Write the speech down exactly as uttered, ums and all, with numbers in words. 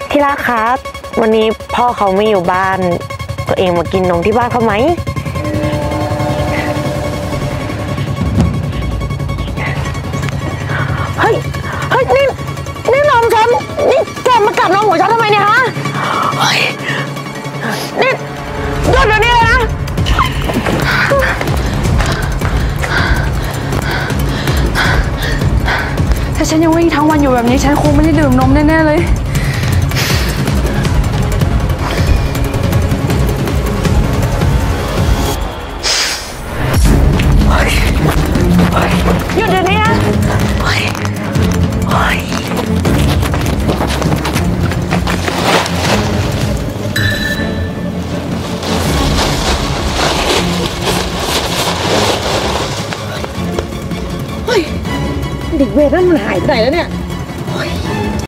ที่รักครับวันนี้พ่อเขาไม่อยู่บ้านตัวเองมากินนมที่บ้านเขาไหมเฮ้ยเฮ้ยนี่นี่นมฉันนี่แกมากัดนมของฉันทำไมเนี่ยฮะเฮ้ยนี่หยุดเดี๋ยวนี้เลยนะถ้าฉันยังวิ่งทั้งวันอยู่แบบนี้ฉันคงไม่ได้ดื่มนมแน่ๆเลยหยุดเดี๋ยวนี้นะเฮ้ยเฮ้ยเฮ้ยเด็กเวรนั่นมันหายไปไหนแล้วเนี่ย